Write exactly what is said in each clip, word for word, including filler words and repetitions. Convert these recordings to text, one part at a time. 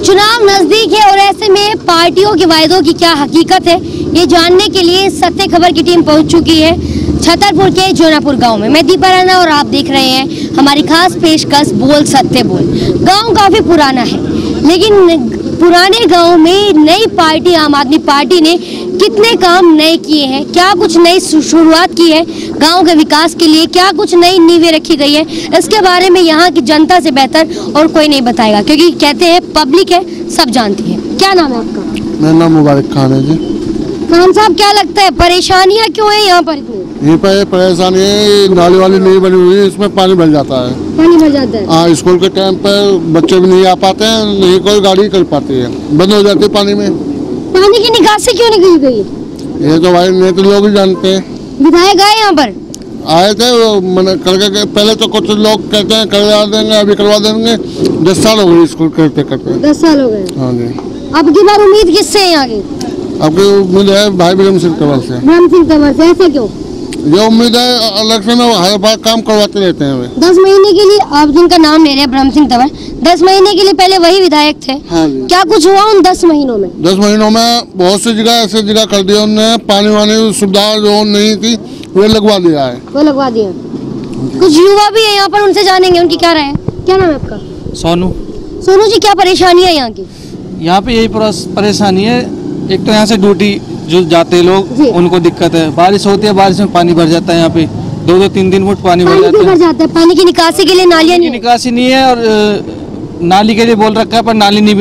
चुनाव नजदीक है और ऐसे में पार्टियों के वायदों की क्या हकीकत है, ये जानने के लिए सत्य खबर की टीम पहुंच चुकी है छतरपुर के जोनापुर गांव में। मैं दीपा राणा और आप देख रहे हैं हमारी खास पेशकश बोल सत्य बोल। गांव काफी पुराना है, लेकिन पुराने गांव में नई पार्टी आम आदमी पार्टी ने कितने काम नए किए हैं, क्या कुछ नई शुरुआत की है गांव के विकास के लिए, क्या कुछ नई नींवें रखी गई है, इसके बारे में यहाँ की जनता से बेहतर और कोई नहीं बताएगा, क्योंकि कहते हैं पब्लिक है, सब जानती है। क्या नाम है आपका? मेरा नाम मुबारक खान है जी। खान साहब, क्या लगता है परेशानियाँ क्यों है यहाँ पर? ये पर परेशानी है, नाली वाली नहीं बनी हुई है, इसमें पानी भर जाता है। पानी भर जाता है? हाँ, स्कूल के टाइम पर बच्चे भी नहीं आ पाते हैं, नहीं कोई गाड़ी कर पाती है, बंद हो जाती है पानी में। पानी की निकासी क्यों नहीं की गई? ये तो भाई नहीं तो लोग ही जानते हैं। विधायक आए यहाँ पर? आए थे, मैंने करके पहले तो कुछ लोग कहते हैं करवा देंगे, अभी करवा देंगे। दस साल हो गए स्कूल करते करते। दस साल हो गए? हाँ जी। अब की बार उम्मीद किससे है यहाँ की? आपकी उम्मीद है भाई ब्रह्म सिंह तंवर से। ब्रह्म सिंह तंवर से, ऐसे क्यों? ये उम्मीद है, इलेक्शन में हर बार काम करवाते रहते हैं वे। दस महीने के लिए आप जिनका नाम ले रहे हैं ब्रह्म सिंह तंवर, दस महीने के लिए पहले वही विधायक थे। हाँ जी। क्या कुछ हुआ उन दस महीनों में? दस महीनों में बहुत सी जगह ऐसी जगह कर दिया उन्होंने, पानी वानी सुविधा जो नहीं थी वो लगवा दिया है। वो लगवा दिया। कुछ युवा भी है यहाँ पर, उनसे जानेंगे उनकी क्या राय है। क्या नाम है आपका? सोनू। सोनू जी, क्या परेशानी है यहाँ की? यहाँ पे यही परेशानी है, एक तो यहाँ से ड्यूटी जो जाते हैं लोग उनको दिक्कत है, बारिश होती है, बारिश में पानी भर जाता है, यहाँ पे दो दो तीन तीन फुट पानी भर जाता है। जाता है पानी की निकासी के लिए नालियाँ नहीं, निकासी नहीं है, और नाली के लिए बोल रखा है पर नाली नहीं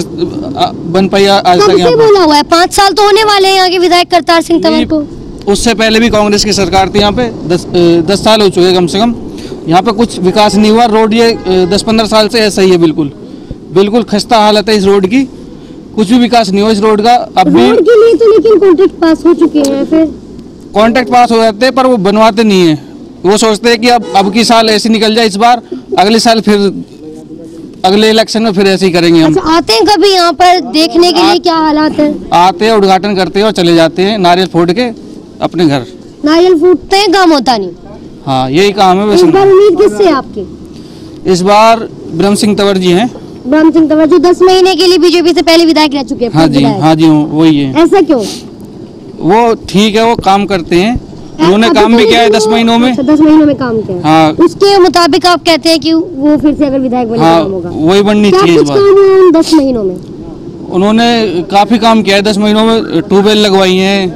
बन पाई आज तक। यहाँ बोला हुआ है, पाँच साल तो होने वाले हैं यहाँ के विधायक करतार सिंह तंवर को। उससे पहले भी कांग्रेस की सरकार थी यहाँ पे, दस दस साल हो चुके कम से कम, यहाँ पे कुछ विकास नहीं हुआ। रोड ये दस पंद्रह साल से ऐसा ही है, बिल्कुल बिल्कुल खस्ता हालत है इस रोड की, कुछ भी विकास नहीं हुआ इस रोड का। अब भी रोड के लिए तो लेकिन कॉन्ट्रैक्ट पास हो चुके हैं, फिर कॉन्ट्रैक्ट पास हो जाते हैं पर वो बनवाते नहीं है। वो सोचते हैं कि अब अब की साल ऐसे निकल जाए, इस बार अगले साल फिर अगले इलेक्शन में फिर ऐसे ही करेंगे हम। अच्छा, आते हैं कभी यहाँ पर देखने के लिए क्या हालात है? आते हैं, उद्घाटन करते हैं और चले जाते हैं, नारियल फोड़ के अपने घर। नारियल फूटते हैं, काम होता नहीं। हाँ, यही काम है वैसे। इस बार उम्मीद किससे है आपकी? इस बार ब्रह्म सिंह तंवर जी हैं। ब्रह्म सिंह तंवर जो दस महीने के लिए बीजेपी से पहले विधायक रह चुके हैं। हाँ जी, हाँ जी, वही है। ऐसा क्यों? वो ठीक है, वो काम करते हैं, उन्होंने काम भी किया है दस महीनों में। दस महीनों में काम किया। हाँ, उसके मुताबिक आप कहते हैं कि वो फिर से अगर विधायक बने हाँ, काम होगा। वही बननी चाहिए इस बार। दस महीनों में उन्होंने काफी काम किया है, दस महीनों में ट्यूबवेल लगवाई हैं,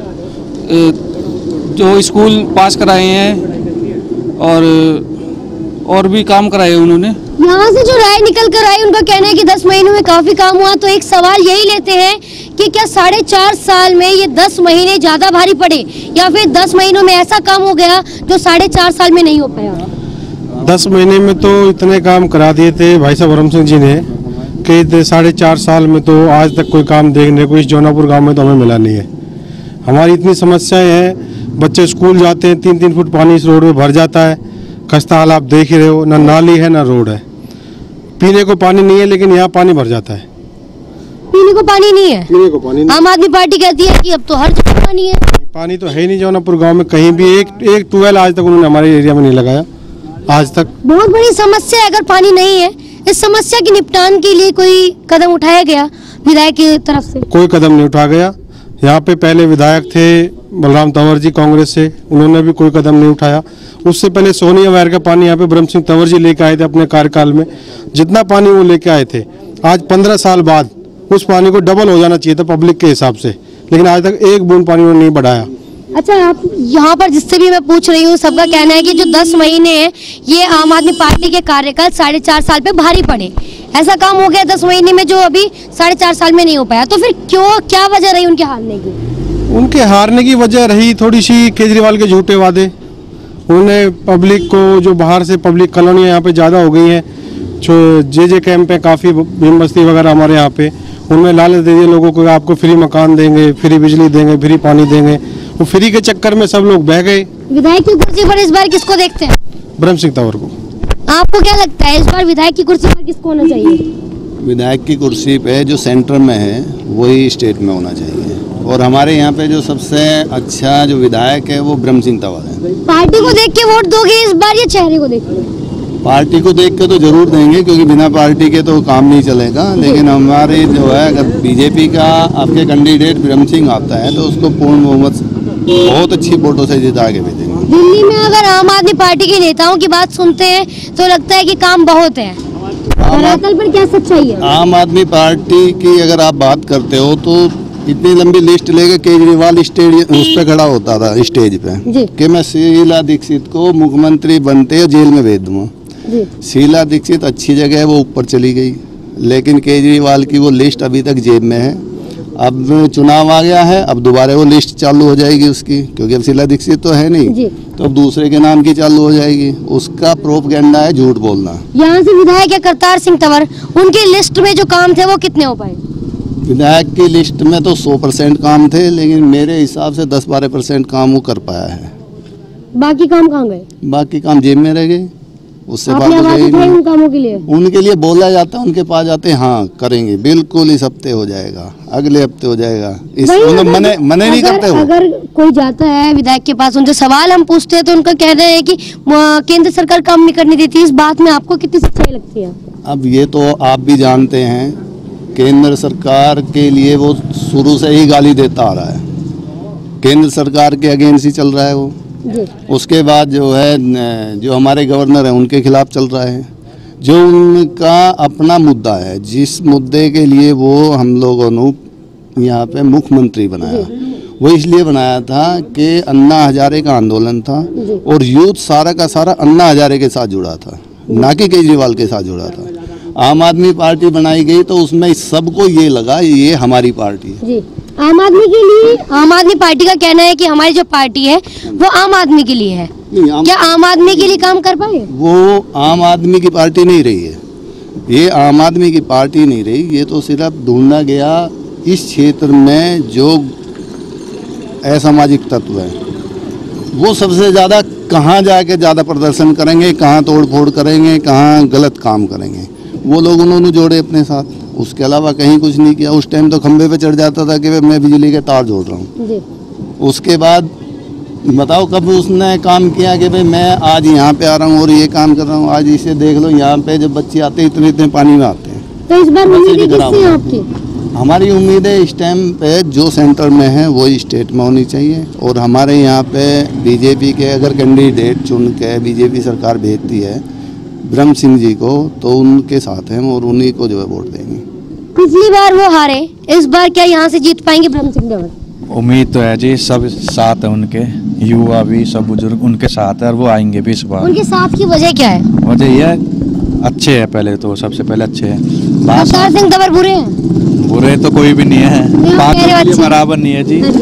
जो स्कूल पास कराए हैं और और भी काम कराए उन्होंने। यहाँ से जो राय निकल कर आई, उनका कहना है कि दस महीनों में काफी काम हुआ। तो एक सवाल यही लेते हैं कि क्या साढ़े चार साल में ये दस महीने ज्यादा भारी पड़े, या फिर दस महीनों में ऐसा काम हो गया जो साढ़े चार साल में नहीं हो पाया? दस महीने में तो इतने काम करा दिए थे भाई साहब ब्रह्म सिंह जी ने कि साढ़े चार साल में तो आज तक कोई काम देखने को इस जोनापुर गाँव में तो हमें मिला नहीं है। हमारी इतनी समस्याएं हैं, बच्चे स्कूल जाते हैं, तीन तीन फुट पानी इस रोड में भर जाता है, खस्ता हाल आप देख ही रहे हो, ना नाली है ना रोड है, पीने को पानी नहीं है, लेकिन यहाँ पानी भर जाता है। पीने को पानी नहीं है? पीने को पानी नहीं। आम आदमी पार्टी कहती है कि अब तो हर जगह पानी है। पानी तो है ही नहीं जोनापुर गांव में, कहीं भी एक एक ट्यूबवेल आज तक उन्होंने हमारे एरिया में नहीं लगाया आज तक। बहुत बड़ी समस्या है अगर पानी नहीं है। इस समस्या के निपटान के लिए कोई कदम उठाया गया विधायक की तरफ से? कोई कदम नहीं उठाया गया। यहाँ पे पहले विधायक थे बलराम तंवर जी कांग्रेस से, उन्होंने भी कोई कदम नहीं उठाया। उससे पहले सोनिया वायर का पानी यहाँ पे ब्रह्म सिंह तंवर जी लेके आए थे अपने कार्यकाल में, जितना पानी वो लेके आए थे, आज पंद्रह साल बाद उस पानी को डबल हो जाना चाहिए था पब्लिक के हिसाब से, लेकिन आज तक एक बूंद पानी उन्होंने नहीं बढ़ाया। अच्छा, आप यहाँ पर जिससे भी मैं पूछ रही हूँ, सबका कहना है कि जो दस महीने हैं ये आम आदमी पार्टी के कार्यकाल साढ़े चार साल पे भारी पड़े। ऐसा काम हो गया दस महीने में जो अभी साढ़े चार साल में नहीं हो पाया, तो फिर क्यों, क्या वजह रही उनके हारने की? उनके हारने की वजह रही थोड़ी सी केजरीवाल के झूठे वादे। उन्होंने पब्लिक को, जो बाहर से पब्लिक कॉलोनियाँ यहाँ पे ज़्यादा हो गई हैं, जो जे जे कैंप है काफ़ी, भीम बस्ती वगैरह हमारे यहाँ पे, उनमें लालच दे दिए लोगों को, आपको फ्री मकान देंगे, फ्री बिजली देंगे, फ्री पानी देंगे। वो फ्री के चक्कर में सब लोग बह गए। विधायक की कुर्सी पर इस बार किसको देखते हैं? ब्रह्म सिंह तंवर को। आपको क्या लगता है इस बार विधायक की कुर्सी पर किसको होना चाहिए? विधायक की कुर्सी पे जो सेंटर में है वही स्टेट में होना चाहिए, और हमारे यहाँ पे जो सबसे अच्छा जो विधायक है वो ब्रह्म सिंह तंवर है। पार्टी को देख के वोट दोगे इस बार या चेहरे को देख के? पार्टी को देख के तो जरूर देंगे, क्योंकि बिना पार्टी के तो काम नहीं चलेगा। लेकिन हमारे जो है, अगर बीजेपी का आपके कैंडिडेट ब्रह्म सिंह आता है तो उसको पूर्ण बहुमत बहुत अच्छी वोटों से जिता के भेजेंगे। दिल्ली में अगर आम आदमी पार्टी के नेताओं की बात सुनते हैं तो लगता है कि काम बहुत है, धरातल पर क्या सच्चाई है? आम आदमी पार्टी की अगर आप बात करते हो तो इतनी लंबी लिस्ट लेकर केजरीवाल स्टेज उस पे खड़ा होता था स्टेज पे कि मैं शीला दीक्षित को मुख्यमंत्री बनते जेल में भेज दूंगा। शीला दीक्षित अच्छी जगह है, वो ऊपर चली गई, लेकिन केजरीवाल की वो लिस्ट अभी तक जेब में है। अब चुनाव आ गया है, अब दोबारा वो लिस्ट चालू हो जाएगी उसकी, क्योंकि अब शीला दीक्षित तो है नहीं, तो अब दूसरे के नाम की चालू हो जाएगी। उसका प्रोपगेंडा है झूठ बोलना। यहाँ से विधायक है करतार सिंह तंवर, उनकी लिस्ट में जो काम थे वो कितने हो पाए? विधायक की लिस्ट में तो सौ परसेंट काम थे, लेकिन मेरे हिसाब से दस बारह परसेंट काम वो कर पाया है। बाकी काम कहाँ गए? बाकी काम जेब में रह गए, उससे बात हो गई। उन कामों के लिए उनके लिए बोला जाता है, उनके पास जाते हैं, हाँ करेंगे, बिल्कुल इस हफ्ते हो जाएगा, अगले हफ्ते हो जाएगा, इस मने मने नहीं करते हो। अगर कोई जाता है विधायक के पास, उनसे सवाल हम पूछते हैं तो उनका कहना है कि केंद्र सरकार काम नहीं करने देती। इस बात में आपको कितनी सच्चाई लगती है? अब ये तो आप भी जानते हैं, केंद्र सरकार के लिए वो शुरू से ही गाली देता आ रहा है, केंद्र सरकार के अगेंस्ट ही चल रहा है वो। उसके बाद जो है, जो हमारे गवर्नर हैं उनके खिलाफ चल रहा है। जो उनका अपना मुद्दा है, जिस मुद्दे के लिए वो हम लोगों ने यहाँ पे मुख्यमंत्री बनाया, वो इसलिए बनाया था कि अन्ना हजारे का आंदोलन था और यूथ सारा का सारा अन्ना हजारे के साथ जुड़ा था, ना कि केजरीवाल के साथ जुड़ा था। आम आदमी पार्टी बनाई गई तो उसमें सबको ये लगा ये हमारी पार्टी है। जी। आम आदमी के लिए, आम आदमी पार्टी का कहना है कि हमारी जो पार्टी है वो आम आदमी के लिए है। आम, क्या आम आदमी के लिए काम कर पाए? वो आम आदमी की पार्टी नहीं रही है, ये आम आदमी की पार्टी नहीं रही, ये तो सिर्फ ढूंढना गया इस क्षेत्र में जो असामाजिक तत्व है वो सबसे ज़्यादा कहाँ जाके ज़्यादा प्रदर्शन करेंगे, कहाँ तोड़ फोड़ करेंगे, कहाँ गलत काम करेंगे, वो लोग उन्होंने जोड़े अपने साथ। उसके अलावा कहीं कुछ नहीं किया। उस टाइम तो खंबे पे चढ़ जाता था कि मैं बिजली के तार जोड़ रहा हूँ। उसके बाद बताओ कब उसने काम किया कि भाई मैं आज यहाँ पे आ रहा हूँ और ये काम कर रहा हूँ। आज इसे देख लो, यहाँ पे जब बच्चे आते हैं इतने इतने पानी में आते हैं। तो इस बार उम्मीदें किससे हैं आपकी? हमारी उम्मीद है इस टाइम पे जो सेंटर में है वही स्टेट में होनी चाहिए, और हमारे यहाँ पे बीजेपी के अगर कैंडिडेट चुन के बीजेपी सरकार भेजती है ब्रह्म सिंह जी को, तो उनके साथ हैं और उन्हीं को जो है वोट देंगे। पिछली बार वो हारे, इस बार क्या यहाँ से जीत पाएंगे ब्रह्म सिंह तंवर? उम्मीद तो है जी, सब साथ है उनके, युवा भी सब बुजुर्ग उनके साथ है और वो आएंगे भी इस बार। उनके साथ की वजह क्या है? वजह यह है अच्छे है, पहले तो सबसे पहले अच्छे हैं। करतार सिंह तंवर बुरे हैं? बुरे तो कोई भी नहीं है, बात के बराबर नहीं है जी।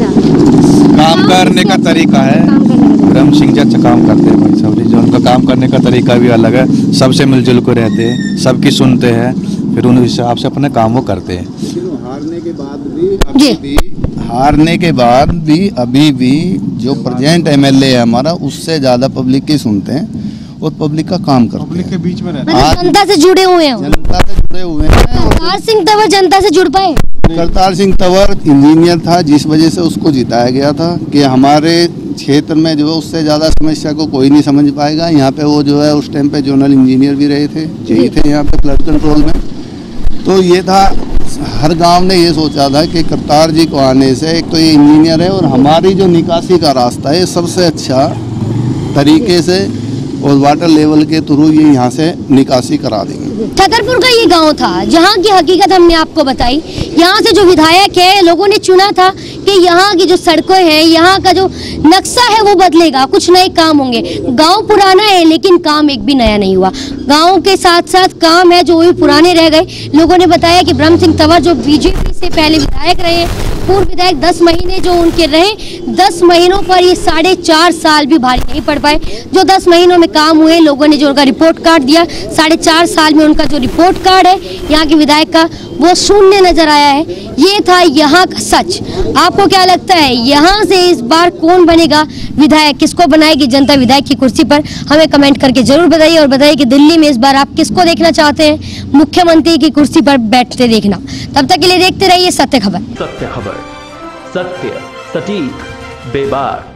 काम करने का तरीका है, ब्रह्म सिंह जी अच्छा काम करते हैं भाई साहब जी, जो उनका काम करने का तरीका भी अलग है, सबसे मिलजुल कर रहते हैं, सबकी सुनते हैं, फिर उन हिसाब से अपने काम वो करते हैं। हारने के बाद भी अभी भी हारने के बाद भी अभी भी जो प्रेजेंट एमएलए है हमारा, उससे ज्यादा पब्लिक की सुनते हैं और पब्लिक का काम करते हैं, पब्लिक के बीच में रहते हैं, जनता से जुड़े हुए हैं, जनता से जुड़े हुए हैं। करतार सिंह तंवर जनता से जुड़ पाए? करतार सिंह तंवर इंजीनियर था, जिस वजह से उसको जिताया गया था कि हमारे क्षेत्र में जो है उससे ज़्यादा समस्या को कोई नहीं समझ पाएगा। यहाँ पे वो जो है उस टाइम पे जोनल इंजीनियर भी रहे थे, यही थे यहाँ पे फ्लड कंट्रोल में। तो ये था, हर गांव ने ये सोचा था कि करतार जी को आने से एक तो ये इंजीनियर है और हमारी जो निकासी का रास्ता है सबसे अच्छा तरीके से और वाटर लेवल के थ्रू ये यहाँ से निकासी करा देंगे। छतरपुर का ये गांव था जहां की हकीकत हमने आपको बताई। यहाँ से जो विधायक है, लोगों ने चुना था कि यहाँ की जो सड़कें हैं, यहाँ का जो नक्शा है वो बदलेगा, कुछ नए काम होंगे। गांव पुराना है लेकिन काम एक भी नया नहीं हुआ। गांव के साथ साथ काम है जो भी पुराने रह गए। लोगों ने बताया कि ब्रह्म सिंह तंवर जो बीजेपी से पहले विधायक रहे, पूर्व विधायक दस महीने जो उनके रहे, दस महीनों पर ये साढ़े चार साल भी भारी नहीं पड़ पाए। जो दस महीनों में काम हुए, लोगों ने जो उनका रिपोर्ट कार्ड दिया, साढ़े चार साल में उनका जो रिपोर्ट कार्ड है यहाँ के विधायक का, वो शून्य नजर आया है। ये था यहाँ का सच। आपको क्या लगता है यहाँ से इस बार कौन बनेगा विधायक? किसको बनाएगी जनता विधायक की कुर्सी पर? हमें कमेंट करके जरूर बताइए और बताइए कि दिल्ली में इस बार आप किसको देखना चाहते हैं मुख्यमंत्री की कुर्सी पर बैठते देखना। तब तक के लिए देखते रहिए सत्य खबर। सत्य खबर, सत्य सटीक बेबाक।